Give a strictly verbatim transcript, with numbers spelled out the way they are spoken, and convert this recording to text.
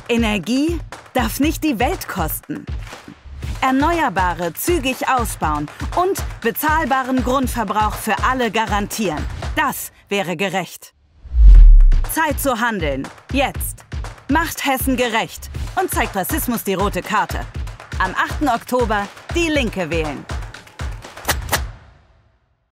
Energie darf nicht die Welt kosten. Erneuerbare zügig ausbauen und bezahlbaren Grundverbrauch für alle garantieren. Das wäre gerecht. Zeit zu handeln. Jetzt. Macht Hessen gerecht und zeigt Rassismus die rote Karte. Am achten Oktober die Linke wählen.